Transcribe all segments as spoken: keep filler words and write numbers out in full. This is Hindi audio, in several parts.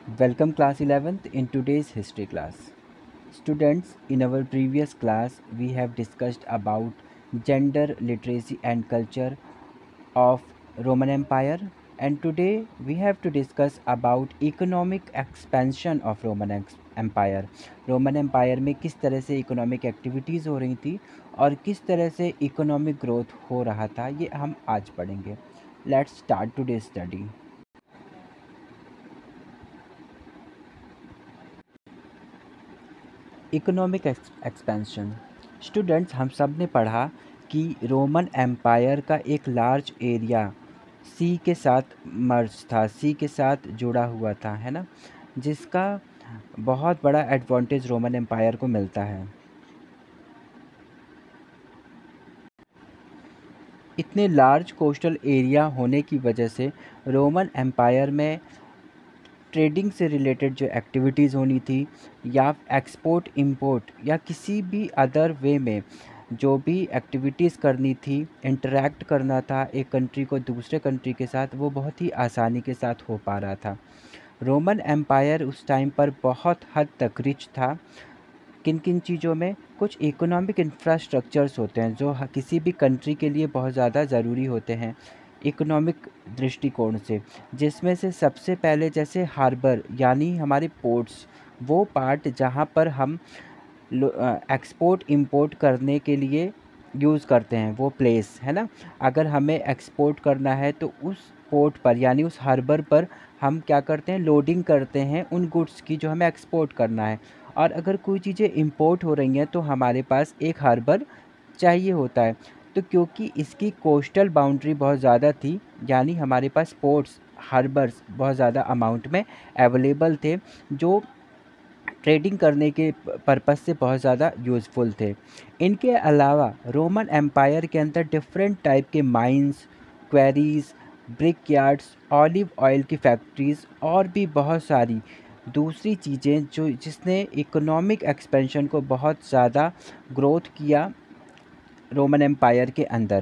Welcome class eleventh in today's history class. Students, in our previous class we have discussed about gender, literacy and culture of Roman Empire, and today we have to discuss about economic expansion of Roman ex- Empire. Roman Empire में किस तरह से इकोनॉमिक एक्टिविटीज़ हो रही थी और किस तरह से इकोनॉमिक ग्रोथ हो रहा था, ये हम आज पढ़ेंगे. Let's start today study. Economic expansion. Students, हम सब ने पढ़ा कि रोमन एम्पायर का एक लार्ज एरिया सी के साथ मर्ज था, सी के साथ जुड़ा हुआ था, है ना, जिसका बहुत बड़ा एडवांटेज रोमन एम्पायर को मिलता है. इतने लार्ज कोस्टल एरिया होने की वजह से रोमन एम्पायर में ट्रेडिंग से रिलेटेड जो एक्टिविटीज़ होनी थी या एक्सपोर्ट इंपोर्ट या किसी भी अदर वे में जो भी एक्टिविटीज़ करनी थी, इंटरेक्ट करना था एक कंट्री को दूसरे कंट्री के साथ, वो बहुत ही आसानी के साथ हो पा रहा था. रोमन एम्पायर उस टाइम पर बहुत हद तक रिच था. किन किन चीज़ों में? कुछ इकोनॉमिक इंफ्रास्ट्रक्चर्स होते हैं जो ह- किसी भी कंट्री के लिए बहुत ज़्यादा ज़रूरी होते हैं इकोनॉमिक दृष्टिकोण से, जिसमें से सबसे पहले जैसे हार्बर यानी हमारे पोर्ट्स, वो पार्ट जहाँ पर हम एक्सपोर्ट इंपोर्ट करने के लिए यूज़ करते हैं, वो प्लेस है ना. अगर हमें एक्सपोर्ट करना है तो उस पोर्ट पर यानी उस हार्बर पर हम क्या करते हैं, लोडिंग करते हैं उन गुड्स की जो हमें एक्सपोर्ट करना है. और अगर कोई चीज़ें इंपोर्ट हो रही हैं तो हमारे पास एक हार्बर चाहिए होता है. तो क्योंकि इसकी कोस्टल बाउंड्री बहुत ज़्यादा थी, यानी हमारे पास पोर्ट्स, हार्बर्स बहुत ज़्यादा अमाउंट में अवेलेबल थे, जो ट्रेडिंग करने के पर्पज़ से बहुत ज़्यादा यूज़फुल थे. इनके अलावा रोमन एम्पायर के अंदर डिफरेंट टाइप के mines, quarries, brickyards, olive oil की फैक्ट्रीज़ और भी बहुत सारी दूसरी चीज़ें जो जिसने इकोनॉमिक एक्सपेंशन को बहुत ज़्यादा ग्रोथ किया रोमन एम्पायर के अंदर.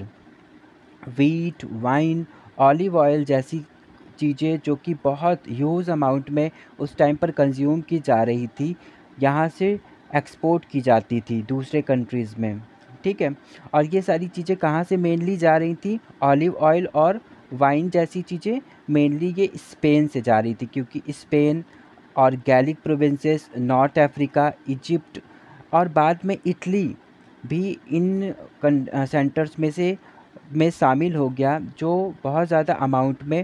वीट, वाइन, ऑलिव ऑयल जैसी चीज़ें जो कि बहुत ह्यूज अमाउंट में उस टाइम पर कंज्यूम की जा रही थी, यहाँ से एक्सपोर्ट की जाती थी दूसरे कंट्रीज़ में. ठीक है. और ये सारी चीज़ें कहाँ से मेनली जा रही थी? ऑलिव ऑयल और वाइन जैसी चीज़ें मेनली ये स्पेन से जा रही थी, क्योंकि स्पेन और Gallic provinces, North Africa, Egypt और बाद में इटली भी इन सेंटर्स में से में शामिल हो गया, जो बहुत ज़्यादा अमाउंट में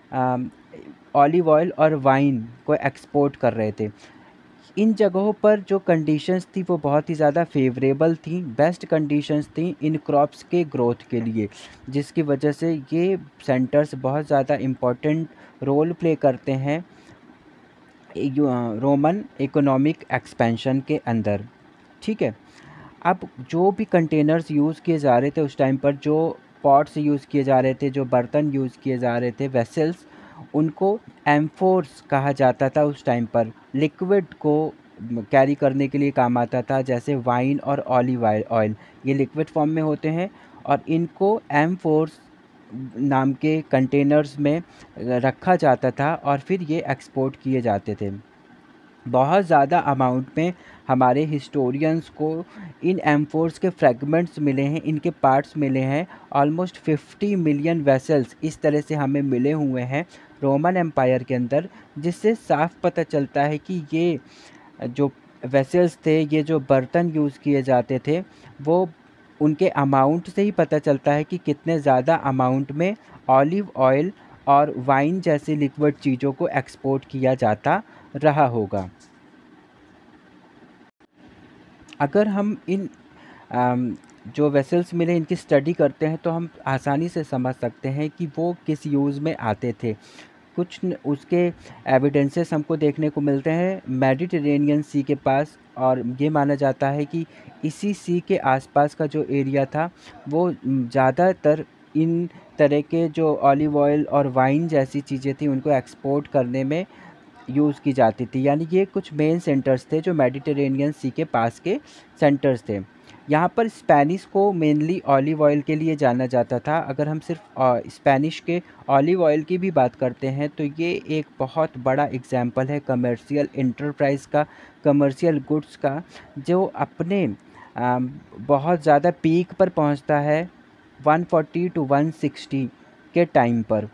ऑलिव ऑयल और वाइन को एक्सपोर्ट कर रहे थे. इन जगहों पर जो कंडीशंस थी वो बहुत ही ज़्यादा फेवरेबल थी, बेस्ट कंडीशंस थी इन क्रॉप्स के ग्रोथ के लिए, जिसकी वजह से ये सेंटर्स बहुत ज़्यादा इम्पोर्टेंट रोल प्ले करते हैं रोमन इकोनॉमिक एक्सपेंशन के अंदर. ठीक है. अब जो भी कंटेनर्स यूज़ किए जा रहे थे उस टाइम पर, जो पॉट्स यूज़ किए जा रहे थे, जो बर्तन यूज़ किए जा रहे थे, वेसल्स, उनको एम्फोर्स कहा जाता था उस टाइम पर. लिक्विड को कैरी करने के लिए काम आता था, जैसे वाइन और ऑलिव ऑयल, ये लिक्विड फॉर्म में होते हैं और इनको एम्फोर्स नाम के कंटेनर्स में रखा जाता था और फिर ये एक्सपोर्ट किए जाते थे. बहुत ज़्यादा अमाउंट में हमारे हिस्टोरियंस को इन एम्फोर्स के फ्रेगमेंट्स मिले हैं, इनके पार्ट्स मिले हैं. ऑलमोस्ट फिफ्टी मिलियन वेसल्स इस तरह से हमें मिले हुए हैं रोमन एम्पायर के अंदर, जिससे साफ पता चलता है कि ये जो वेसल्स थे, ये जो बर्तन यूज़ किए जाते थे, वो उनके अमाउंट से ही पता चलता है कि कितने ज़्यादा अमाउंट में ऑलिव ऑयल और वाइन जैसी लिक्विड चीज़ों को एक्सपोर्ट किया जाता रहा होगा. अगर हम इन अम, जो वेसल्स मिले इनकी स्टडी करते हैं तो हम आसानी से समझ सकते हैं कि वो किस यूज़ में आते थे. कुछ न, उसके एविडेंसेस हमको देखने को मिलते हैं मेडिटेरेनियन सी के पास, और ये माना जाता है कि इसी सी के आसपास का जो एरिया था वो ज़्यादातर इन तरह के जो ऑलिव ऑयल और वाइन जैसी चीज़ें थी उनको एक्सपोर्ट करने में यूज़ की जाती थी. यानी ये कुछ मेन सेंटर्स थे जो मेडिटेरेनियन सी के पास के सेंटर्स थे. यहाँ पर स्पेनिश को मेनली ऑलिव ऑयल के लिए जाना जाता था। अगर हम सिर्फ अ, स्पेनिश के ऑलिव ऑयल की भी बात करते हैं तो ये एक बहुत बड़ा एग्जाम्पल है कमर्शियल इंटरप्राइज का, कमर्शियल गुड्स का, जो अपने अम, बहुत ज़्यादा पीक पर पहुँचता है one forty two one sixty के टाइम पर।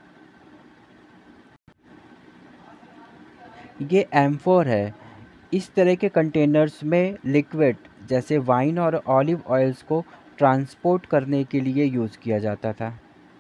ये एम्फोर है। इस तरह के कंटेनर्स में लिक्विड जैसे वाइन और ऑलिव ऑयल्स को ट्रांसपोर्ट करने के लिए यूज़ किया जाता था।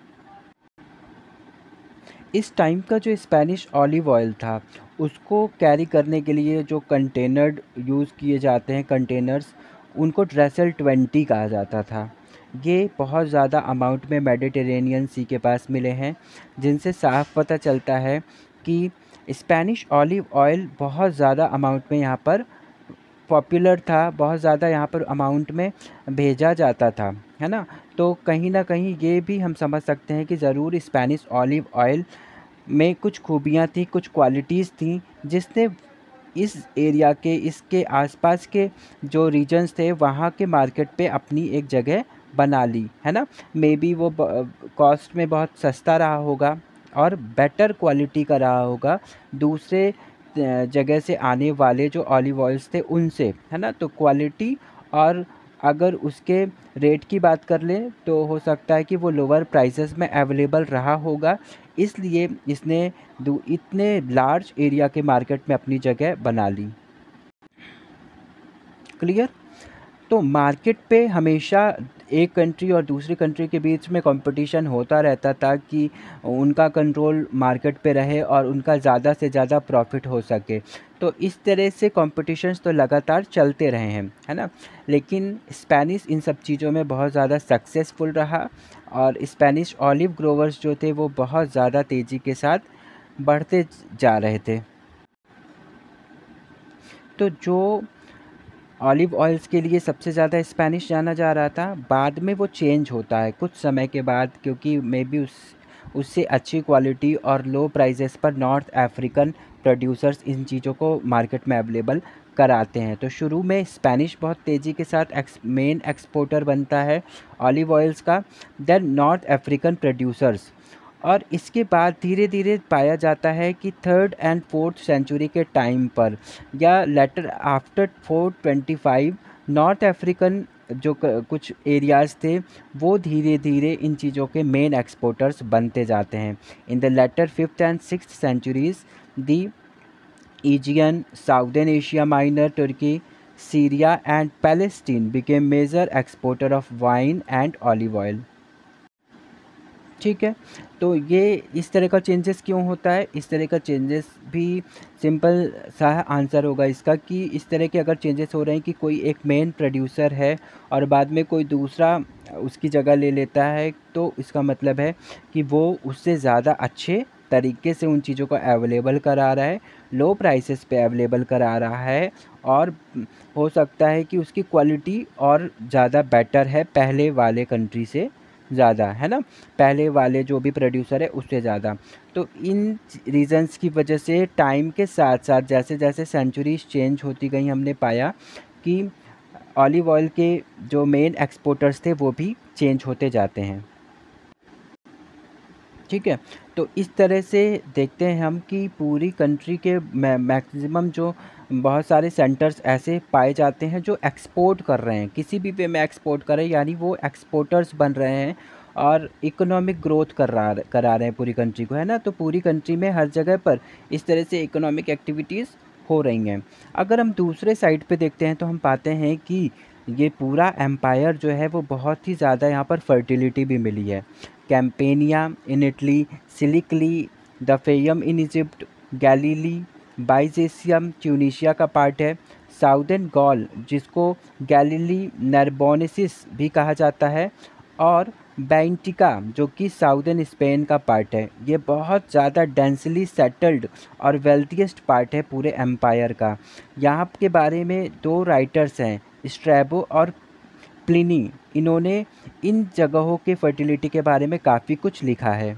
इस टाइम का जो स्पेनिश ऑलिव ऑयल था उसको कैरी करने के लिए जो कंटेनर यूज़ किए जाते हैं, कंटेनर्स, उनको ड्रेसल ट्वेंटी कहा जाता था। ये बहुत ज़्यादा अमाउंट में मेडिटेरेनियन सी के पास मिले हैं, जिनसे साफ पता चलता है कि स्पेनिश ऑलिव ऑयल बहुत ज़्यादा अमाउंट में यहाँ पर पॉपुलर था, बहुत ज़्यादा यहाँ पर अमाउंट में भेजा जाता था, है ना। तो कहीं ना कहीं ये भी हम समझ सकते हैं कि ज़रूर स्पेनिश ऑलिव ऑयल में कुछ खूबियाँ थी, कुछ क्वालिटीज़ थी, जिसने इस एरिया के, इसके आसपास के जो रीजन्स थे वहाँ के मार्केट पे अपनी एक जगह बना ली, है ना। मे बी वो कॉस्ट में बहुत सस्ता रहा होगा और बेटर क्वालिटी का रहा होगा दूसरे अ, जगह से आने वाले जो ऑलिव ऑयल्स थे उनसे, है ना। तो क्वालिटी और अगर उसके रेट की बात कर लें तो हो सकता है कि वो लोअर प्राइसेस में अवेलेबल रहा होगा, इसलिए इसने दू इतने लार्ज एरिया के मार्केट में अपनी जगह बना ली। क्लियर। तो मार्केट पे हमेशा एक कंट्री और दूसरी कंट्री के बीच में कंपटीशन होता रहता था कि उनका कंट्रोल मार्केट पे रहे और उनका ज़्यादा से ज़्यादा प्रॉफिट हो सके। तो इस तरह से कॉम्पिटिशन्स तो लगातार चलते रहे हैं, है ना। लेकिन स्पेनिश इन सब चीज़ों में बहुत ज़्यादा सक्सेसफुल रहा और स्पेनिश ऑलिव ग्रोवर्स जो थे वो बहुत ज़्यादा तेज़ी के साथ बढ़ते जा रहे थे। तो जो ऑलिव ऑयल्स के लिए सबसे ज़्यादा स्पेनिश जाना जा रहा था, बाद में वो चेंज होता है कुछ समय के बाद, क्योंकि मे बी उस उससे अच्छी क्वालिटी और लो प्राइसेस पर नॉर्थ अफ्रीकन प्रोड्यूसर्स इन चीज़ों को मार्केट में अवेलेबल कराते हैं। तो शुरू में स्पेनिश बहुत तेज़ी के साथ एक्स मेन एक्सपोर्टर बनता है ऑलिव ऑयल्स का, देन नॉर्थ अफ्रीकन प्रोड्यूसर्स, और इसके बाद धीरे धीरे पाया जाता है कि थर्ड एंड फोर्थ सेंचुरी के टाइम पर या later after four twenty five North African जो क- कुछ एरियाज़ थे वो धीरे धीरे इन चीज़ों के मेन एक्सपोर्टर्स बनते जाते हैं। In the later fifth and sixth centuries the Aegean, Southern Asia Minor, Turkey, Syria and Palestine became major exporter of wine and olive oil। ठीक है। तो ये इस तरह का चेंजेस क्यों होता है, इस तरह का चेंजेस भी सिंपल सा आंसर होगा इसका कि इस तरह के अगर चेंजेस हो रहे हैं कि कोई एक मेन प्रोड्यूसर है और बाद में कोई दूसरा उसकी जगह ले लेता है, तो इसका मतलब है कि वो उससे ज़्यादा अच्छे तरीके से उन चीज़ों को अवेलेबल करा रहा है, लो प्राइसेस पे अवेलेबल करा रहा है, और हो सकता है कि उसकी क्वालिटी और ज़्यादा बेटर है पहले वाले कंट्री से ज़्यादा, है ना, पहले वाले जो भी प्रोड्यूसर है उससे ज़्यादा। तो इन रीज़न्स की वजह से टाइम के साथ साथ जैसे जैसे सेंचुरीज चेंज होती गई, हमने पाया कि ऑलिव ऑयल के जो मेन एक्सपोर्टर्स थे वो भी चेंज होते जाते हैं। ठीक है। तो इस तरह से देखते हैं हम कि पूरी कंट्री के मैक्सिमम जो बहुत सारे सेंटर्स ऐसे पाए जाते हैं जो एक्सपोर्ट कर रहे हैं, किसी भी वे में एक्सपोर्ट कर रहे हैं, यानी वो एक्सपोर्टर्स बन रहे हैं और इकोनॉमिक ग्रोथ कर रहा करा रहे हैं पूरी कंट्री को, है ना। तो पूरी कंट्री में हर जगह पर इस तरह से इकोनॉमिक एक्टिविटीज़ हो रही हैं। अगर हम दूसरे साइड पे देखते हैं तो हम पाते हैं कि ये पूरा एम्पायर जो है वो बहुत ही ज़्यादा यहाँ पर फर्टिलिटी भी मिली है। Campania in Italy, Sicily, the Fayum in Egypt, Galilee, Byzacium Tunisia का पार्ट है, साउदर्न गॉल जिसको गैलीली नर्बोनेसिस भी कहा जाता है, और बैंटिका जो कि साउदर्न स्पेन का पार्ट है। ये बहुत ज़्यादा डेंसली सेटल्ड और वेल्थीएस्ट पार्ट है पूरे एम्पायर का। यहाँ के बारे में दो राइटर्स हैं, स्ट्रैबो और प्लिनी, इन्होंने इन जगहों के फर्टिलिटी के बारे में काफ़ी कुछ लिखा है।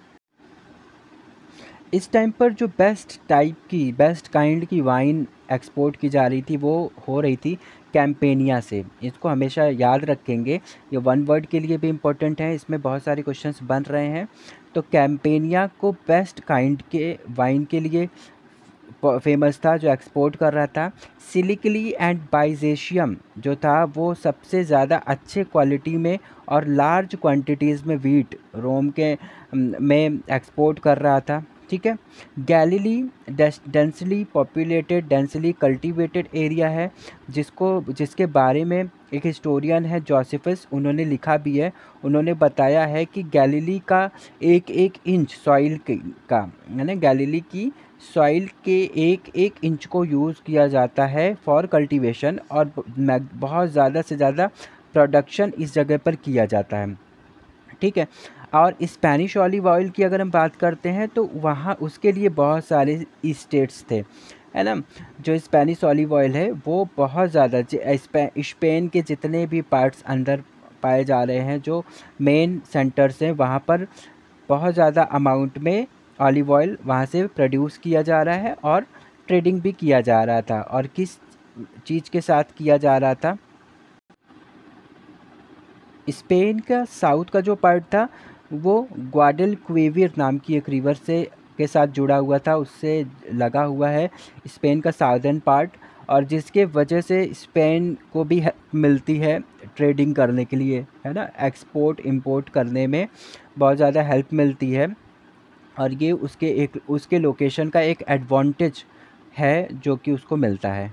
इस टाइम पर जो बेस्ट टाइप की, बेस्ट काइंड की वाइन एक्सपोर्ट की जा रही थी वो हो रही थी कैम्पेनिया से। इसको हमेशा याद रखेंगे, ये वन वर्ड के लिए भी इम्पोर्टेंट है, इसमें बहुत सारे क्वेश्चंस बन रहे हैं। तो कैम्पेनिया को बेस्ट काइंड के वाइन के लिए फेमस था, जो एक्सपोर्ट कर रहा था। सिलिकली एंड बाइजेशियम जो था वो सबसे ज़्यादा अच्छे क्वालिटी में और लार्ज क्वांटिटीज़ में वीट रोम के में एक्सपोर्ट कर रहा था। ठीक है। Galilee densely populated densely cultivated area है, जिसको जिसके बारे में एक हिस्टोरियन है जोसेफस, उन्होंने लिखा भी है। उन्होंने बताया है कि गैलीली का एक एक इंच सॉइल का यानी गैलीली की सॉइल के एक एक इंच को यूज़ किया जाता है फॉर कल्टीवेशन, और बहुत ज़्यादा से ज़्यादा प्रोडक्शन इस जगह पर किया जाता है। ठीक है। और स्पेनिश ऑलिव ऑयल की अगर हम बात करते हैं तो वहाँ उसके लिए बहुत सारे स्टेट्स थे, है ना। जो स्पेनिश ऑलिव ऑयल है वो बहुत ज़्यादा स्पेन के जितने भी पार्ट्स अंदर पाए जा रहे हैं, जो मेन सेंटर्स हैं, वहाँ पर बहुत ज़्यादा अमाउंट में ऑलिव ऑयल वहाँ से प्रोड्यूस किया जा रहा है और ट्रेडिंग भी किया जा रहा था। और किस चीज़ के साथ किया जा रहा था? स्पेन का साउथ का जो पार्ट था वो ग्वाडलक्विविर नाम की एक रिवर से के साथ जुड़ा हुआ था, उससे लगा हुआ है स्पेन का साउदर्न पार्ट, और जिसके वजह से स्पेन को भी मिलती है ट्रेडिंग करने के लिए, है ना, एक्सपोर्ट इंपोर्ट करने में बहुत ज़्यादा हेल्प मिलती है। और ये उसके एक उसके लोकेशन का एक एडवांटेज है जो कि उसको मिलता है।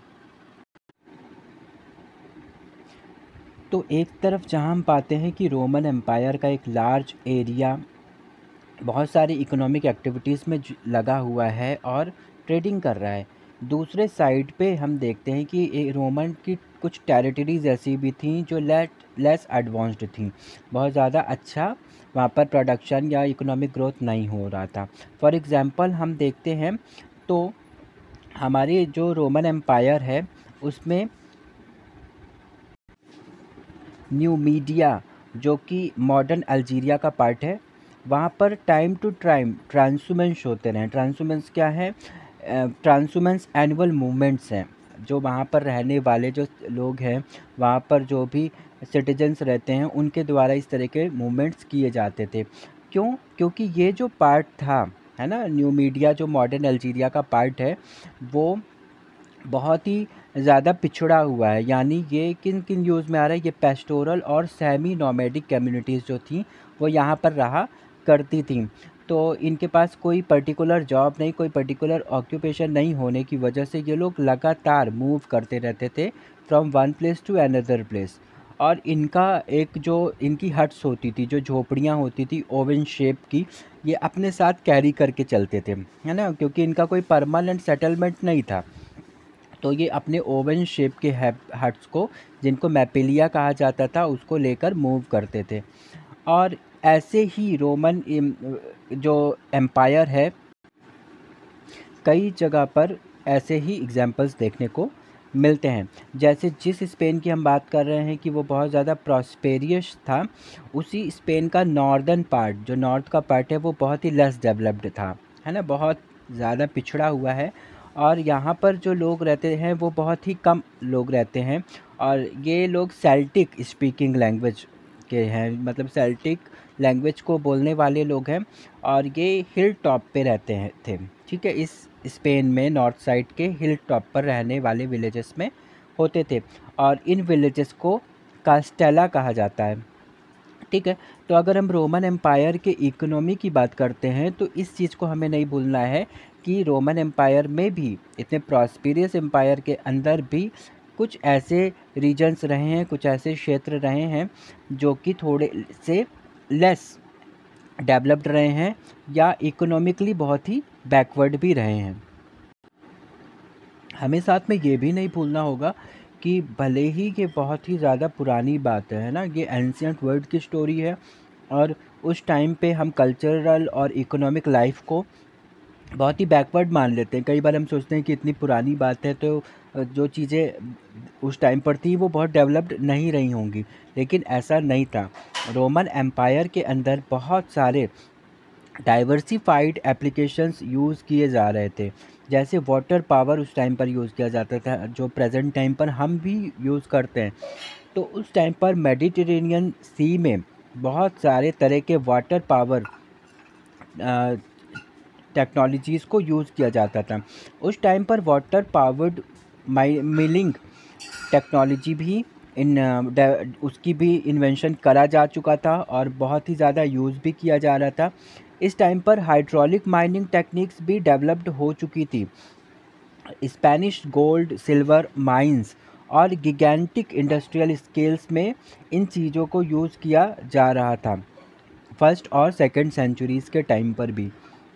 तो एक तरफ जहाँ हम पाते हैं कि रोमन एम्पायर का एक लार्ज एरिया बहुत सारी इकोनॉमिक एक्टिविटीज़ में लगा हुआ है और ट्रेडिंग कर रहा है, दूसरे साइड पे हम देखते हैं कि रोमन की कुछ टेरिटरीज़ ऐसी भी थीं जो लेट लेस एडवांस्ड थीं, बहुत ज़्यादा अच्छा वहाँ पर प्रोडक्शन या इकोनॉमिक ग्रोथ नहीं हो रहा था। फॉर एग्ज़ाम्पल हम देखते हैं तो हमारे जो रोमन एम्पायर है उसमें न्यूमीडिया जो कि मॉडर्न अल्जीरिया का पार्ट है, वहाँ पर टाइम टू टाइम ट्रांसहुमेंस होते रहे। ट्रांसहुमेंस क्या है? ट्रांसहुमेंस एनुअल मूवमेंट्स हैं, जो वहाँ पर रहने वाले जो लोग हैं, वहाँ पर जो भी सिटीजन्स रहते हैं, उनके द्वारा इस तरह के मूवमेंट्स किए जाते थे। क्यों? क्योंकि ये जो पार्ट था, है ना, न्यूमीडिया जो मॉडर्न अल्जीरिया का पार्ट है, वो बहुत ही ज़्यादा पिछड़ा हुआ है। यानी ये किन किन यूज़ में आ रहा है? ये पेस्टोरल और सेमी नोमैडिक कम्युनिटीज़ जो थी वो यहाँ पर रहा करती थी। तो इनके पास कोई पर्टिकुलर जॉब नहीं, कोई पर्टिकुलर ऑक्यूपेशन नहीं होने की वजह से ये लोग लगातार मूव करते रहते थे from one place to another place. और इनका एक जो इनकी हट्स होती थी, जो झोपड़ियाँ होती थी ओवन शेप की, ये अपने साथ कैरी करके चलते थे, है ना, क्योंकि इनका कोई परमानेंट सेटलमेंट नहीं था। तो ये अपने ओवन शेप के हट्स को, जिनको मैपेलिया कहा जाता था, उसको लेकर मूव करते थे। और ऐसे ही रोमन जो एम्पायर है, कई जगह पर ऐसे ही एग्जाम्पल्स देखने को मिलते हैं। जैसे जिस स्पेन की हम बात कर रहे हैं कि वो बहुत ज़्यादा प्रॉस्पेरियस था, उसी स्पेन का नॉर्दर्न पार्ट, जो नॉर्थ का पार्ट है, वो बहुत ही लेस डेवलप्ड था, है ना, बहुत ज़्यादा पिछड़ा हुआ है। और यहाँ पर जो लोग रहते हैं वो बहुत ही कम लोग रहते हैं, और ये लोग सेल्टिक स्पीकिंग लैंग्वेज के हैं, मतलब सेल्टिक लैंग्वेज को बोलने वाले लोग हैं, और ये हिल टॉप पे रहते हैं थे। ठीक है, इस स्पेन में नॉर्थ साइड के हिल टॉप पर रहने वाले विलेजेस में होते थे, और इन विलेजेस को कास्टेला कहा जाता है। ठीक है। तो अगर हम रोमन एम्पायर के इकोनॉमी की बात करते हैं तो इस चीज़ को हमें नहीं भूलना है कि रोमन एम्पायर में भी, इतने प्रॉस्पेरियस एम्पायर के अंदर भी कुछ ऐसे रीजन्स रहे हैं, कुछ ऐसे क्षेत्र रहे हैं जो कि थोड़े से लेस डेवलप्ड रहे हैं या इकोनॉमिकली बहुत ही बैकवर्ड भी रहे हैं। हमें साथ में ये भी नहीं भूलना होगा कि भले ही ये बहुत ही ज़्यादा पुरानी बात है ना, ये एंशियंट वर्ल्ड की स्टोरी है, और उस टाइम पे हम कल्चरल और इकोनॉमिक लाइफ को बहुत ही बैकवर्ड मान लेते हैं। कई बार हम सोचते हैं कि इतनी पुरानी बात है तो जो चीज़ें उस टाइम पर थी वो बहुत डेवलप्ड नहीं रही होंगी, लेकिन ऐसा नहीं था। रोमन एम्पायर के अंदर बहुत सारे डाइवर्सिफाइड एप्लीकेशंस यूज़ किए जा रहे थे, जैसे वाटर पावर उस टाइम पर यूज़ किया जाता था, जो प्रेजेंट टाइम पर हम भी यूज़ करते हैं। तो उस टाइम पर मेडिटेरेनियन सी में बहुत सारे तरह के वाटर पावर टेक्नोलॉजीज़ को यूज़ किया जाता था। उस टाइम पर वाटर पावर्ड मिलिंग टेक्नोलॉजी भी इन डे- उसकी भी इन्वेंशन करा जा चुका था और बहुत ही ज़्यादा यूज़ भी किया जा रहा था। इस टाइम पर हाइड्रोलिक माइनिंग टेक्निक्स भी डेवलप्ड हो चुकी थी। स्पेनिश गोल्ड सिल्वर माइंस और गिगेंटिक इंडस्ट्रियल स्केल्स में इन चीज़ों को यूज़ किया जा रहा था, फर्स्ट और सेकंड सेंचुरीज़ के टाइम पर भी।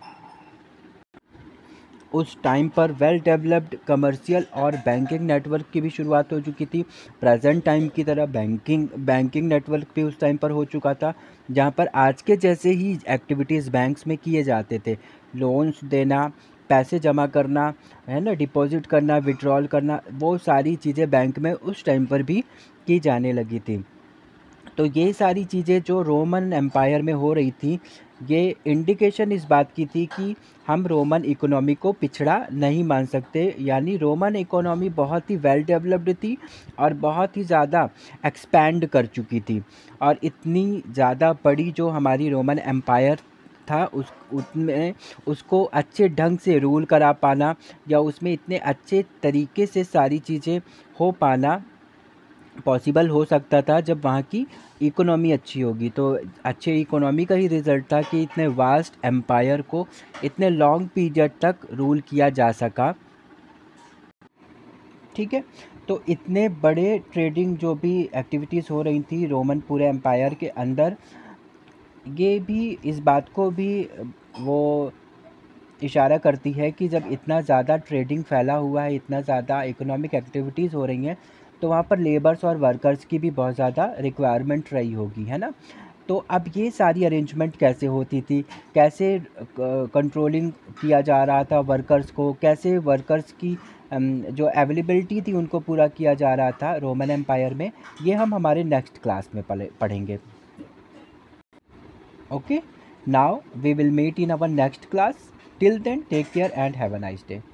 उस टाइम पर वेल डेवलप्ड कमर्शियल और बैंकिंग नेटवर्क की भी शुरुआत हो चुकी थी। प्रेजेंट टाइम की तरह बैंकिंग बैंकिंग नेटवर्क भी उस टाइम पर हो चुका था, जहाँ पर आज के जैसे ही एक्टिविटीज़ बैंक्स में किए जाते थे। लोन्स देना, पैसे जमा करना, है ना, डिपॉजिट करना, विड्रॉल करना, वो सारी चीज़ें बैंक में उस टाइम पर भी की जाने लगी थी। तो ये सारी चीज़ें जो रोमन एम्पायर में हो रही थी, ये इंडिकेशन इस बात की थी कि हम रोमन इकोनॉमी को पिछड़ा नहीं मान सकते। यानी रोमन इकोनॉमी बहुत ही वेल डेवलप्ड थी और बहुत ही ज़्यादा एक्सपैंड कर चुकी थी। और इतनी ज़्यादा बड़ी जो हमारी रोमन एम्पायर था, उस उसमें उसको अच्छे ढंग से रूल करा पाना या उसमें इतने अच्छे तरीके से सारी चीज़ें हो पाना पॉसिबल हो सकता था जब वहाँ की इकोनॉमी अच्छी होगी। तो अच्छे इकोनॉमी का ही रिज़ल्ट था कि इतने वास्ट एम्पायर को इतने लॉन्ग पीरियड तक रूल किया जा सका। ठीक है। तो इतने बड़े ट्रेडिंग जो भी एक्टिविटीज़ हो रही थी रोमन पूरे एम्पायर के अंदर, ये भी इस बात को भी वो इशारा करती है कि जब इतना ज़्यादा ट्रेडिंग फैला हुआ है, इतना ज़्यादा इकोनॉमिक एक्टिविटीज़ हो रही हैं, तो वहाँ पर लेबर्स और वर्कर्स की भी बहुत ज़्यादा रिक्वायरमेंट रही होगी, है ना। तो अब ये सारी अरेंजमेंट कैसे होती थी, कैसे कंट्रोलिंग किया जा रहा था वर्कर्स को, कैसे वर्कर्स की अम, जो अवेलेबिलिटी थी उनको पूरा किया जा रहा था रोमन एम्पायर में, ये हम हमारे नेक्स्ट क्लास में पढ़े पढ़ेंगे। Okay, now we will meet in our next class. Till then, take care and have a nice day.